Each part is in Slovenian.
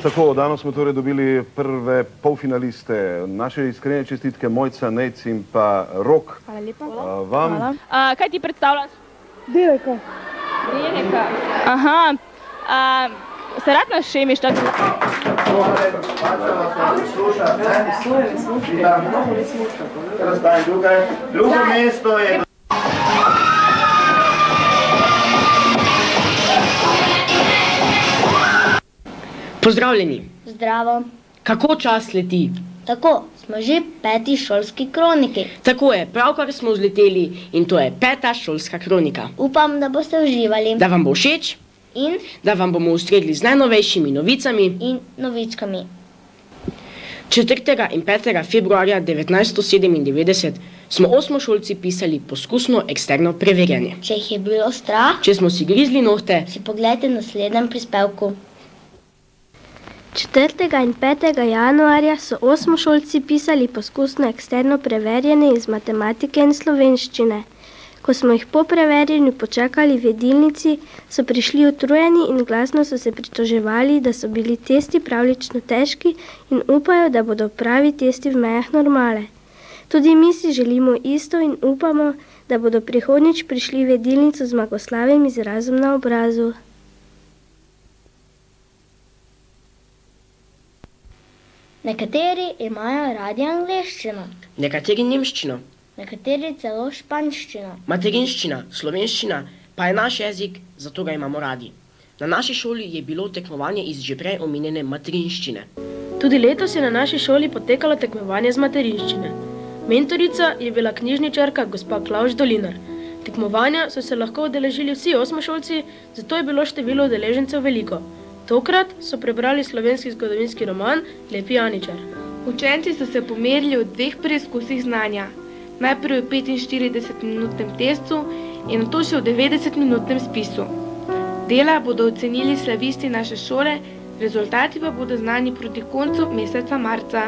Tako, danes smo torej dobili prve polfinaliste. Naše iskrene čestitke Mojca, Nejc in pa Rok. Hvala lepa. Vam? Kaj ti predstavljaš? Deleka. Deleka. Aha. Se rad nas šemiš tako? Drugo mesto je... Pozdravljeni. Zdravo. Kako čas leti? Tako, smo že 5. šolski kroniki. Tako je, pravkar smo vzleteli in to je 5. šolska kronika. Upam, da boste uživali. Da vam bo všeč In? Da vam bomo ustregli z najnovejšimi novicami In novičkami. 4. in 5. februarja 1997 smo osmošolci pisali poskusno eksterno preverjanje. Če jih je bilo strah, Če smo si grizli nohte, si pogledajte v naslednjem prispevku. 4. in 5. januarja so osmošolci pisali poskusno eksterno preverjanje iz matematike in slovenščine. Ko smo jih po preverjanju počakali v jedilnici, so prišli utrujeni in glasno so se pritoževali, da so bili testi pravlično težki in upajo, da bodo pravi testi v mejah normale. Tudi mi si želimo isto in upamo, da bodo prihodnjič prišli v jedilnico z zmagoslavnim izrazom na obrazu. Nekateri imajo radi angleščino, nekateri nemščino, nekateri celo španščino. materinščina, slovenščina pa je naš jezik, zato ga imamo radi. Na naši šoli je bilo tekmovanje iz že prej omenjene materinščine. Tudi letos je na naši šoli potekalo tekmovanje z materinščine. Mentorica je bila knjižničarka gospa Klavž Dolinar. Tekmovanja so se lahko udeležili vsi osmošolci, zato je bilo število udeležencev veliko. Tokrat so prebrali slovenski zgodovinski roman Lepi Janičar. Učenci so se pomerili v 2 preizkusih znanja. Najprej v 45-minutnem testu in nato še v 90-minutnem spisu. Dela bodo ocenili slavisti naše šole, rezultati pa bodo znani proti koncu meseca marca.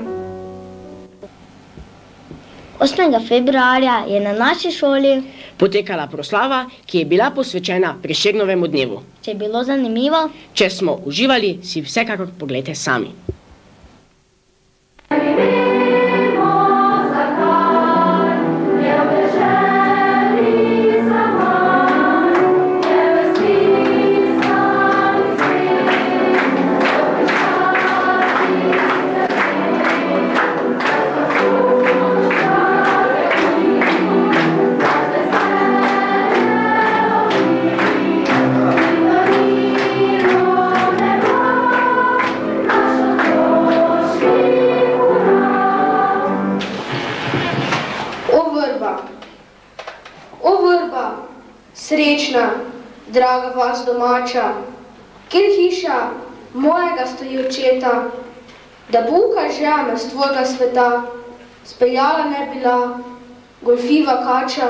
8. februarja je na naši šoli Potekala proslava, ki je bila posvečena Prešernovemu dnevu. Če je bilo zanimivo, Če smo uživali, si vsekakor poglejte sami. Srečna, draga vas domača, kjer hiša mojega stoji očeta, da buka žeme z tvojega sveta, speljala ne bila golfiva kača.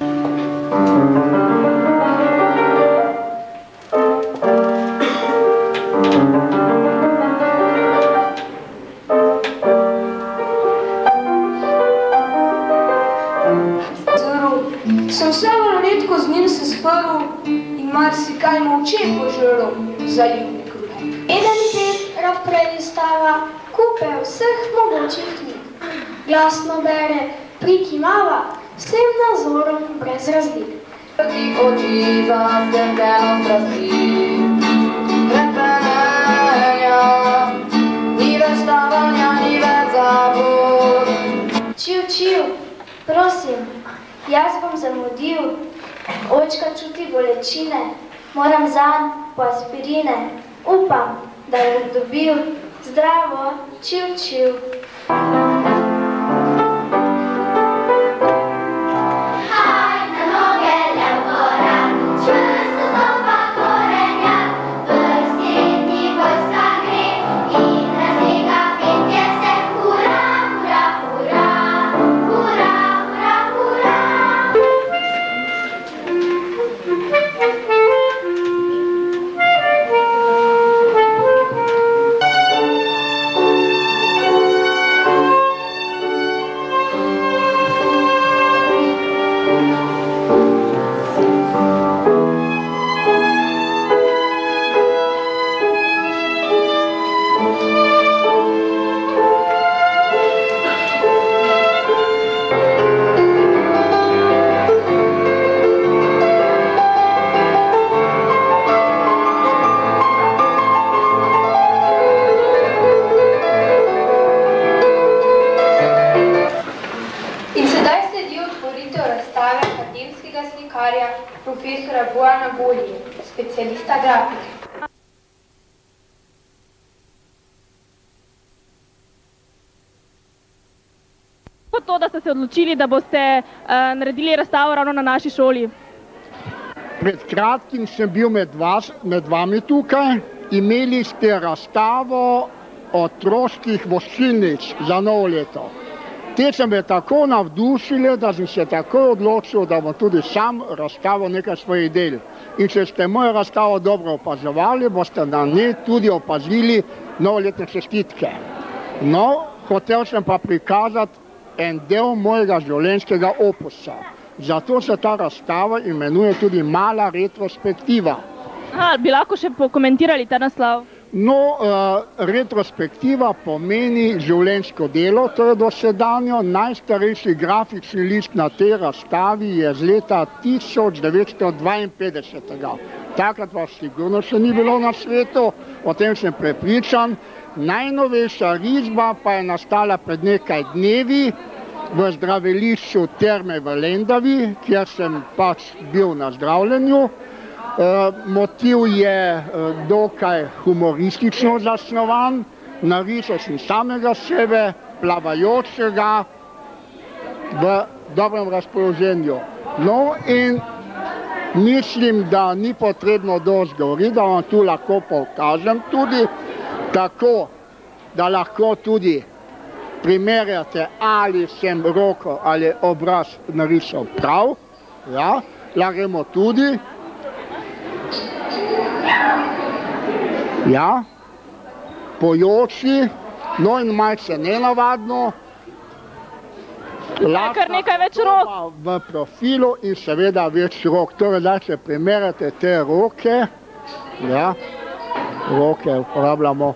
Sem vse redko z njim se sprl in marsikaj molče požrl za ljubne kruhe. Eden teden rok predstava kupe vseh mogočih knjig. Glasno bere, prikimava, vsem nazorom brez razlik. Ti oči zaskrbljeno strasti, krepenja, ni več stavanja, ni več zavod. Čiv, prosim. Jaz bom zamudil, očka čuti bolečine, moram zanj po aspirine, upam, da jo bom dobil, zdravo, čiv. Goli, specialista grafike. To, da ste se odločili, da boste naredili razstavo ravno na naši šoli? Pred kratkim sem bil med vami tukaj. Imeli ste razstavo otroških voščilnic za novo leto. Te so me tako navdušile, da sem se takoj odločil, da bom tudi sam razstavil nekaj svojih del. In če ste mojo razstavo dobro opazovali, boste na njej tudi opazili novoletne čestitke. No, hotel sem pa prikazati en del mojega življenjskega opusa. Zato se ta razstava imenuje tudi Mala retrospektiva. Bi lahko še pokomentirali ta naslov? No, retrospektiva pomeni življenjsko delo, to je dosedanjo. Najstarejši grafični list na tej razstavi je z leta 1952. Takrat vas sigurno še ni bilo na svetu, o tem sem prepričan. Najnovejša risba pa je nastala pred nekaj dnevi v zdravilišču Terme v Lendavi, kjer sem pač bil na zdravljenju. Motiv je dokaj humoristično zasnovan, narisal sem samega sebe, plavajočega, v dobrem razpoloženju. No in mislim, da ni potrebno dosti govoriti, da vam tu lahko pokažem tudi tako, da lahko tudi primerjate, ali sem roko ali obraz narisal prav. Ja, lahko tudi. Ja, pojoči, no in malce nenavadno. Kar nekaj več rok. V profilu in seveda več rok. Torej, da če primerjate te roke, ja, roke uporabljamo.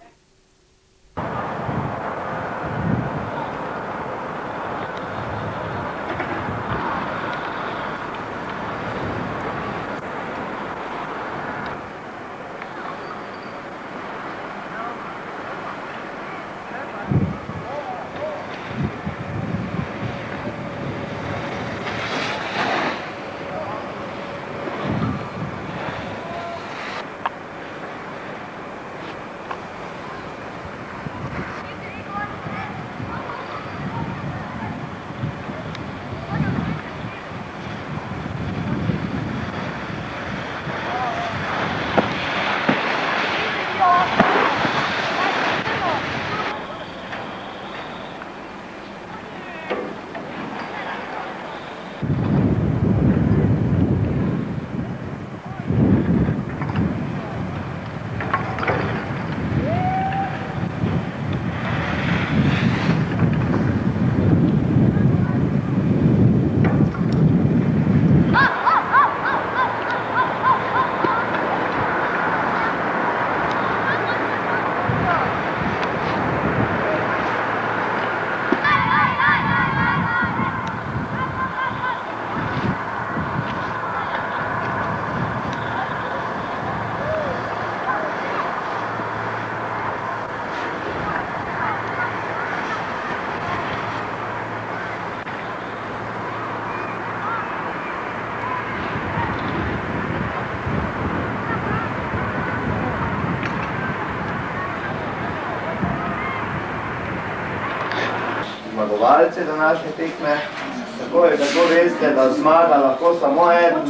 Zmagovalce današnje tekme. Tako je, kako veste, da zmaga lahko samo eden.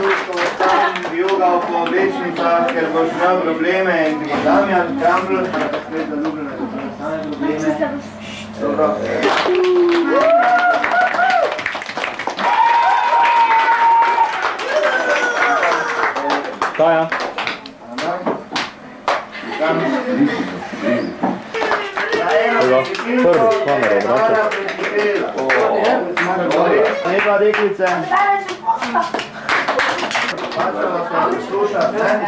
Vijugal po večnicah, ker boš imel probleme in Damjan Krambl, pa spet zaljubljene, da so nastane probleme. Dobro. Taja. Prvi, kamera obrača. Lepa deklice. Pačava se slušat, ne?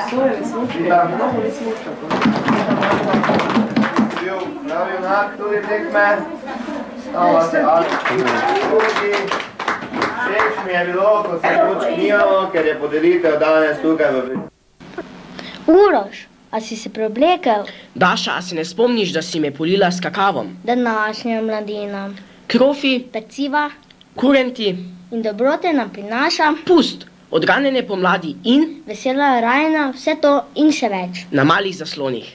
Bil pravi junak tudi tekme. Stava se drugi. Všeč mi je bilo, ko se točk nimamo, ker je podelitev danes tukaj v Uroš, a si se preoblekel? Daša, a se ne spomniš, da si me polila s kakavom? Današnja mladina. Krofi, peciva kurenti in dobrote nam prinaša. Pust, Odganjene pomladi in vesela rajna, vse to in še več. na malih zaslonih.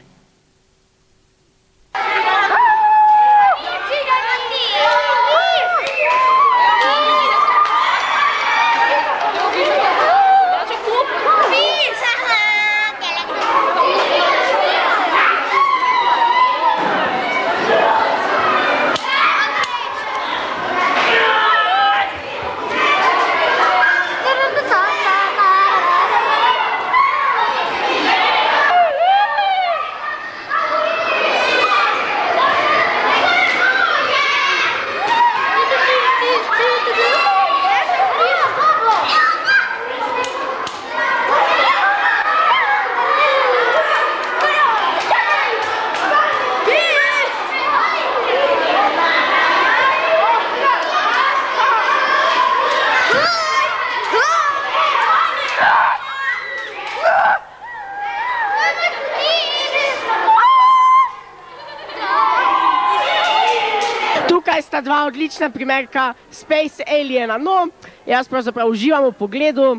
Tukaj sta dva odlična primerka Space Aliena. No, jaz pravzaprav uživam v pogledu.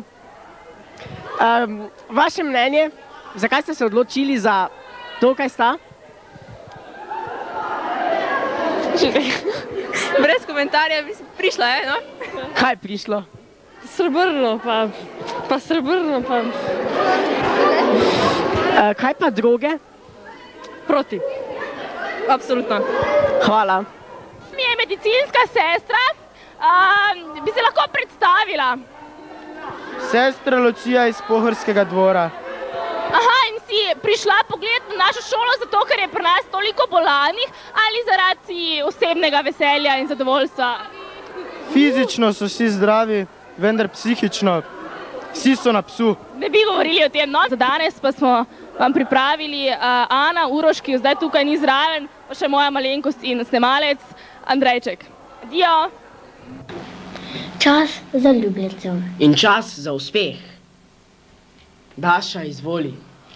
Vaše mnenje, zakaj ste se odločili za to, kaj sta? Brez komentarja bi prišla, no? Kaj je prišlo? Srebrno, pa srebrno, pa... Kaj pa droge? Proti. Absolutno. Hvala. Mi je medicinska sestra, bi se lahko predstavila. Sestra Lucija iz Pohorskega dvora. Aha, in si prišla pogledati na našo šolo zato, ker je pri nas toliko bolanih ali zaradi osebnega veselja in zadovoljstva? Fizično so vsi zdravi, vendar psihično vsi so na psu. Ne bi govorili o tem, no? Za danes pa smo vam pripravili Ana Uroš, ki jo zdaj tukaj ni zraven, pa še moja malenkost in snemalec Andrejček. Adijo! Čas za ljubljencev. In čas za uspeh. Daša, izvoli.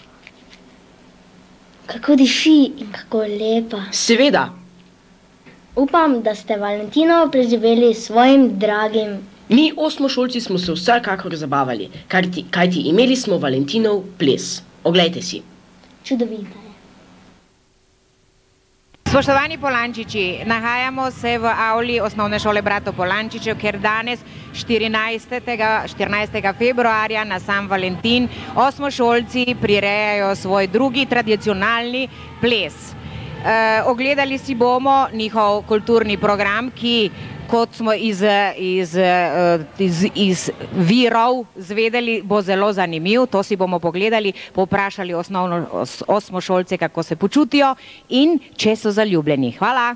Kako diši in kako lepa. Seveda. Upam, da ste Valentinovo preživeli s svojim dragim. Mi osmošolci smo se vsekakor zabavali, kajti imeli smo Valentinov ples. Oglejte si. Čudovita je. Spoštovani Polančiči, nahajamo se v avli osnovne šole Bratov Polančičev, kjer danes 14. februarja na sam Valentin osmošolci prirejajo svoj drugi tradicionalni ples. Ogledali si bomo njihov kulturni program, ki, kot smo iz virov zvedeli, bo zelo zanimiv. To si bomo pogledali, povprašali osmošolce, kako se počutijo in če so zaljubljeni. Hvala!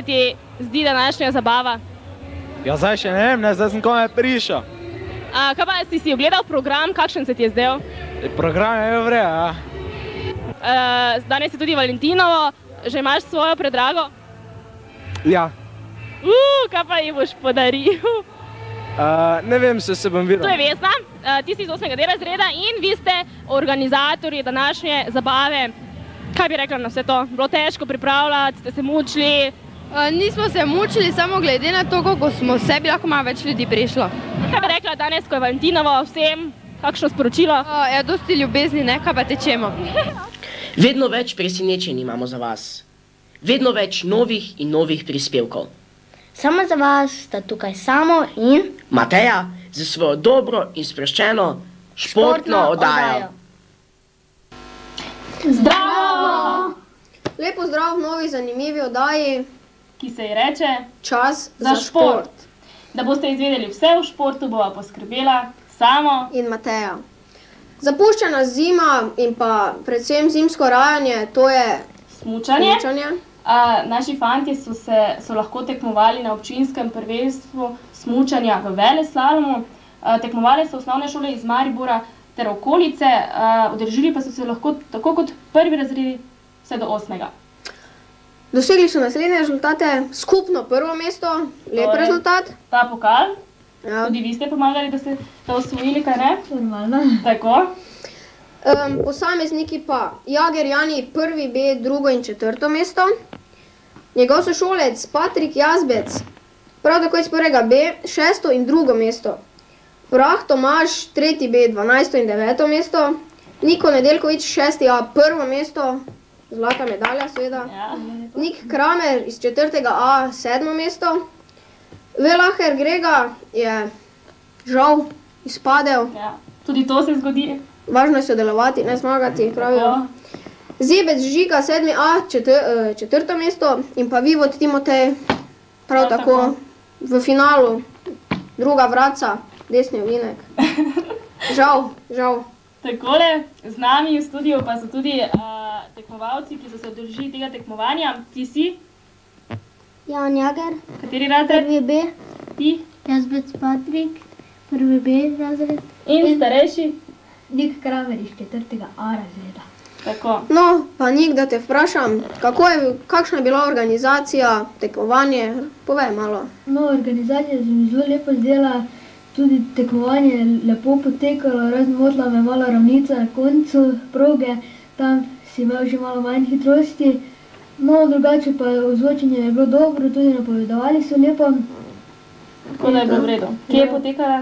ti zdi današnja zabava? Ja, zdaj še ne vem, zdaj sem komaj prišel. Kaj pa si ogledal program, kakšen se ti je zdel? Program je vre, ja. Danes je tudi Valentinovo, že imaš svojo predrago? Ja. Kaj pa ji boš podaril? Ne vem, se bom videl. To je Vesna, ti si iz 8. D razreda in vi ste organizatorji današnje zabave. Kaj bi rekla na vse to? Bilo težko pripravljati, ste se mučili? Nismo se mučili, samo glede na to, koliko smo vse, bi lahko malo več ljudi prišlo. Kaj bi rekla danes, ko je Valentinovo, vsem? Kakšno sporočilo? Ja, dosti ljubezni, kaj pa tečemo. Vedno več presenečenj imamo za vas. Vedno več novih in novih prispevkov. Samo za vas sta tukaj Samo in Mateja za svojo dobro in sproščeno športno oddajo. Zdravo! Lepo zdrav v novi zanimivi oddaji, ki se ji reče Čas za šport. Da boste izvedeli vse v športu, bova poskrbela Samo in Mateja. Zapuščena zima in pa predvsem zimsko rajanje, to je smučanje. Naši fantje so lahko tekmovali na občinskem prvenstvu smučanja v veleslalomu. Tekmovali so osnovne šole iz Maribora ter okolice, udeležili pa so se lahko tako kot prvi razredi vse do 8. Dosegli so naslednje rezultate, skupno prvo mesto, lep rezultat. Ta pokal, tudi vi ste pomagali, da ste to osvojili, kaj ne? Normalno. Tako. Posamezniki pa Jager Jani 1. B, 2. in 4. mesto. Njegov sošolec Patrik Jazbec, prav tako iz 1. B, 6. in 2. mesto. Prah Tomaž 3. B, 12. in 9. mesto. Niko Nedeljkovič 6. A, 1. mesto, zlata medalja seveda. Nik Kramer iz 4. A, 7. mesto. Velaher Grega je žal izpadel. Tudi to se zgodi. Važno je sodelovati, ne zmagati, pravijo. Zebec Žiga 7. A, 4. mesto in pa Vivod Timotej prav tako v finalu, druga vratca, desni ovinek. Žal. Takole, z nami v studiu pa so tudi tekmovalci, ki so se udeležili tega tekmovanja. Ti si? Jan Jager. Kateri razred? 1. B. Ti? Jazbec Patrik, 1. B razred. In starejši? Nik Kramer iz 4. A razreda. Tako. No, pa Nik, da te vprašam, kakšna je bila organizacija, tekmovanje, povej malo. No, organizacija se mi zelo lepo zdela, tudi tekmovanje je lepo potekalo, razmotila me malo ravnica na koncu proge, tam si imel že malo manj hitrosti. No, drugače pa ozvočenje je bilo dobro, tudi napovedovali so lepo. Tako da je bilo v redu. Kje je potekala?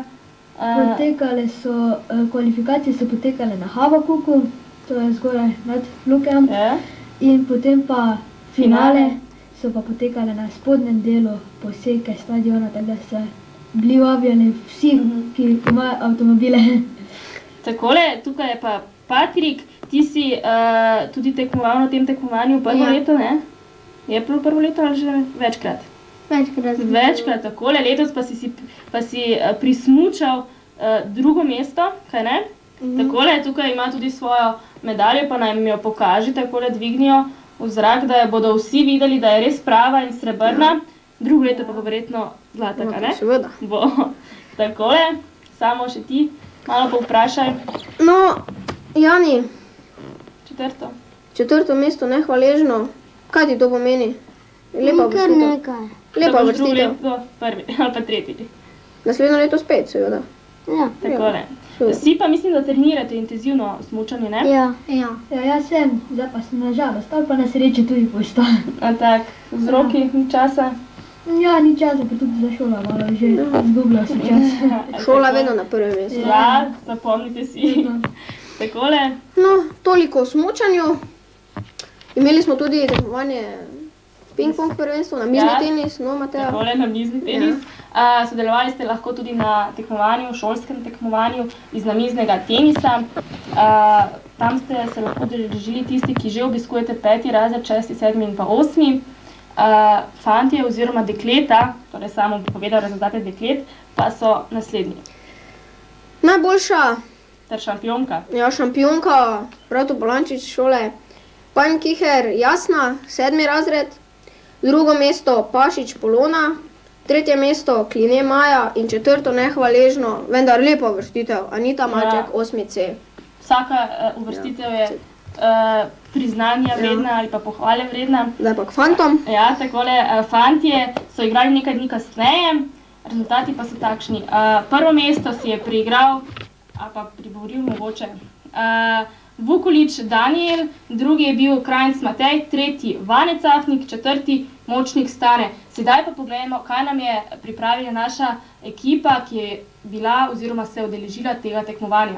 Kvalifikacije so potekale na Havakuku, to je zgoraj nad Lukejem, in potem pa finale so pa potekale na spodnjem delu poseke stadiona, tako da so bili vabljeni vsi, ki imajo avtomobile. Takole, tukaj je pa Patrik, ti si tudi tekmoval na tem tekmovanju prvo leto, ne? Je prvo leto ali že večkrat? Večkrat, takole, letos pa si prismučal drugo mesto, kaj ne? Takole, tukaj ima tudi svojo medaljo, pa naj mi jo pokaži, takole dvignijo v zrak, da bodo vsi videli, da je res prava in srebrna. Drugo leto pa bo verjetno zlata, kaj ne? Seveda. Bo. Takole, Samo še ti malo povprašaj. No, Jani. 4. 4. mesto, nehvaležno. Kaj ti to pomeni? Lepa vrstitev. Lepa vrstitev. Drugo leto, prvi ali pa tretji. Naslednjo leto spet, seveda. Ja. Takole. Vsi pa mislim, da trenirate intenzivno smučanje, ne? Ja, jaz sem, zdaj pa sem na žalost, ali pa na sreče tudi postal. Tak, vzroki, ni časa? Ja, ni časa, pa tudi za šola malo že izgubljal se čas. Šola vedno na prvem mestu. Ja, zapomnite si. Takole. No, toliko o smučanju. Imeli smo tudi tekmovanje ping-pong prvenstvo, na mizni tenis, no, Mateja? Takole, na mizni tenis. Sodelovali ste lahko tudi na tekmovanju, šolskem tekmovanju iz namiznega tenisa. Tam ste se lahko udeležili tisti, ki že obiskujete 5. razred, 6., 7. in pa 8. Fantje oziroma dekleta, torej Samo bi povedal rezultate deklet, pa so naslednji. Najboljša ter šampionka. Ja, šampionka, Brato Polančič šole Panj Kiher Jasna, 7. razred. drugo mesto Pašič Polona, tretje mesto Kline Maja in četrto nehvaležno, vendar lepo uvrstitev, Anita Maček, 8C. Vsaka uvrstitev je priznanja vredna ali pa pohvale vredna. Zdaj pa k fantom. Ja, takole, fantje so igrali nekaj dni kasneje, rezultati pa so takšni. Prvo mesto si je priigral, ali pa priboril mogoče, Vukulič Daniel, drugi je bil Krajnc Matej, tretji Vane Cafnik, četrti Močnik Stane. Sedaj pa pogledajmo, kaj nam je pripravila naša ekipa, ki je bila oziroma se udeležila tega tekmovanja.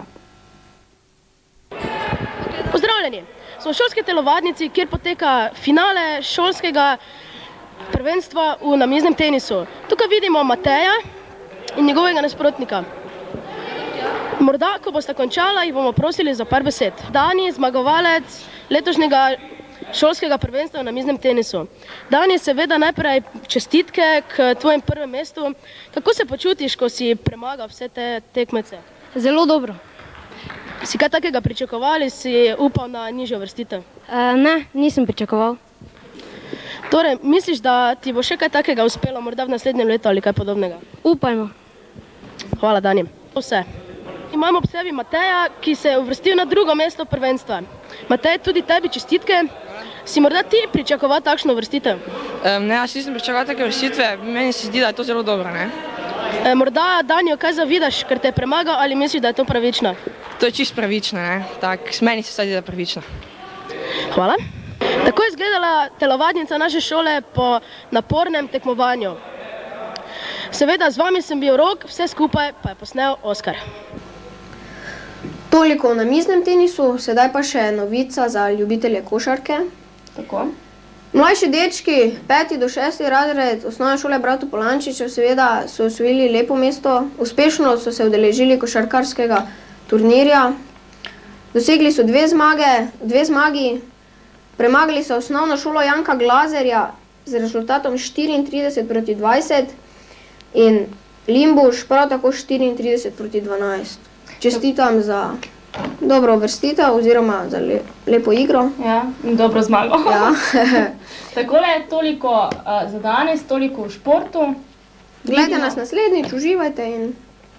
Pozdravljeni! Smo v šolski telovadnici, kjer poteka finale šolskega prvenstva v namiznem tenisu. Tukaj vidimo Mateja in njegovega nasprotnika. Morda, ko boste končala, jih bomo prosili za par besed. Dani, zmagovalec letošnjega šolskega prvenstva v namiznem tenisu. Dani, seveda najprej čestitke k tvojem prvem mestu. Kako se počutiš, ko si premagal vse te tekmece? Zelo dobro. Si kaj takega pričakovali, si upal na nižjo uvrstitev? Ne, nisem pričakoval. Torej, misliš, da ti bo še kaj takega uspelo, morda v naslednjem letu ali kaj podobnega? Upajmo. Hvala, Dani. Vse. Imamo ob sebi Mateja, ki se je uvrstil na drugo mesto prvenstva. Matej, tudi tebi čestitke. Si morda ti pričakoval takšno uvrstitev? Ne, jaz nisem pričakoval take uvrstitve. Meni se zdi, da je to zelo dobro, ne? Morda, Danjo, kaj zavidaš, ker te je premagal, ali misliš, da je to pravično? To je čisto pravično, ne? Tak, meni se zdi, da je pravično. Hvala. Tako je izgledala telovadnica naše šole po napornem tekmovanju. Seveda, z vami sem bil Rok, vse skupaj pa je posnel Oskar. Toliko o namiznem tenisu, sedaj pa še novica za ljubitelje košarke. Tako. Mlajši dečki, 5. do 6. razred osnovne šole Brato Polančičev, seveda so osvojili lepo mesto. Uspešno so se udeležili košarkarskega turnirja. Dosegli so dve zmagi. Premagali so osnovno šolo Janka Glazerja z rezultatom 34-20 in Limbuš prav tako 34-12. Čestitam za dobro uvrstitev oziroma za lepo igro. Ja, in dobro zmago. Ja. Takole je toliko za danes, toliko v športu. Gledajte nas naslednjič, uživajte in...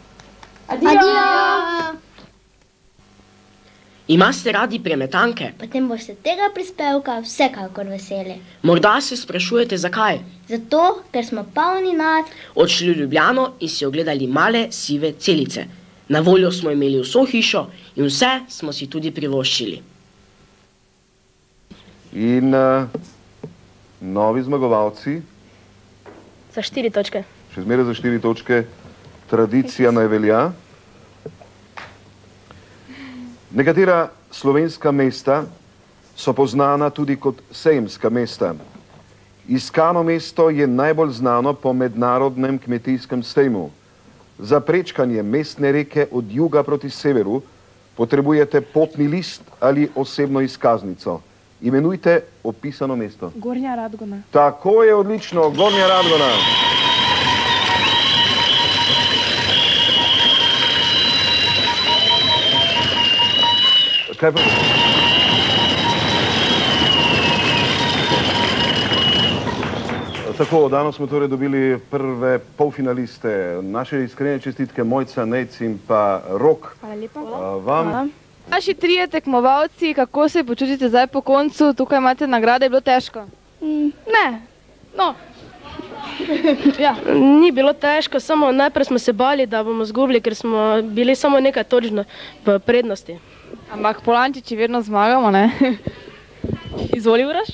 Adijo! Imate radi premetanke? Potem boste tega prispevka vsekakor veseli. Morda se sprašujete, zakaj? Zato, ker smo polni nad... Odšli v Ljubljano in si ogledali male sive celice. Na voljo smo imeli vso hišo in vse smo si tudi privoščili. In novi zmagovalci? Za 4 točke. Še zmeraj za 4 točke. Tradicija naj velja. Nekatera slovenska mesta so poznana tudi kot sejemska mesta. Iskano mesto je najbolj znano po mednarodnem kmetijskem sejmu. Za prečkanje mestne reke od juga proti severu potrebujete potni list ali osebno izkaznico. Imenujte opisano mesto. Gornja Radgona. Tako je, odlično, Gornja Radgona. Kaj pa? Tako, danes smo torej dobili prve polfinaliste. Naše iskrene čestitke Mojca, Nejc in pa Rok. Hvala lepa. Vam. Naši trije tekmovalci, kako se počutite zdaj po koncu? Tukaj imate nagrade, je bilo težko? Ne. No. Ja. Ni bilo težko, samo najprej smo se bali, da bomo izgubili, ker smo bili samo nekaj točno v prednosti. Ampak Polančiči vedno zmagamo, ne? Izvoli, Uraš?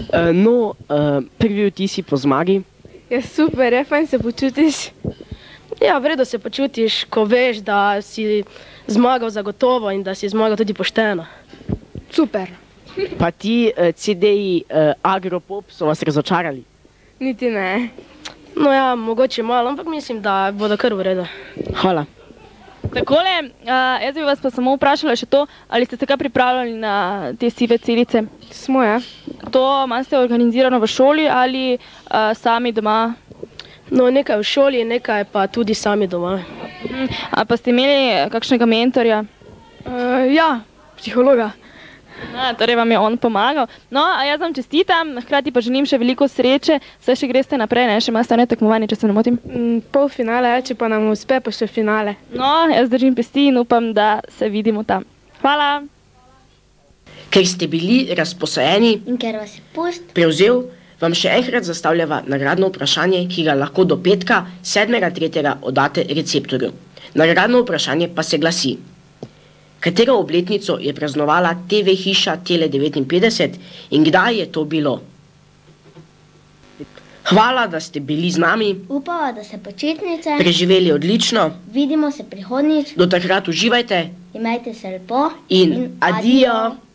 Prvi vtisi po zmagi. Ja, super, je fajn se počutiš. Ja, vredo se počutiš, ko veš, da si zmagal zagotovo in da si zmagal tudi pošteno. Super. Pa ti CD-ji Agropop so vas razočarali? Niti ne. No ja, mogoče malo, ampak mislim, da bodo kar v redu. Hvala. Takole, jaz bi vas pa samo vprašala še to, ali ste se kaj pripravljali na te sive celice? Smo, ja. To imate organizirano v šoli ali sami doma? No, nekaj v šoli, nekaj pa tudi sami doma. A pa ste imeli kakšnega mentorja? Ja, psihologa. Torej vam je on pomagal. No, a jaz vam čestitam, hkrati pa želim še veliko sreče, saj še greste naprej, ne, še imate eno tekmovanje, če se ne motim. Polfinale, če pa nam uspe, pa še finale. No, jaz držim pesti in upam, da se vidimo tam. Hvala. Ker ste bili razposajeni in ker vas je post prevzel, vam še enkrat zastavljava nagradno vprašanje, ki ga lahko do petka 7.3. oddate receptorju. Nagradno vprašanje pa se glasi: katero obletnico je praznovala TV hiša Tele59 in kdaj je to bilo? Hvala, da ste bili z nami. Upava, da se počitnice preživeli odlično. Vidimo se prihodnjič. Do takrat uživajte. Imejte se lepo in adijo.